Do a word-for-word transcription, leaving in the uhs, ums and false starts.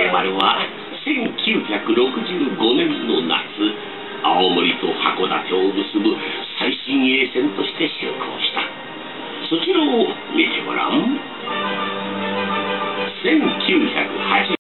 丸はせんきゅうひゃくろくじゅうごねんの夏、青森と函館を結ぶ最新鋭線として就航した。そちらを見てごらん。せんきゅうひゃくはちじゅう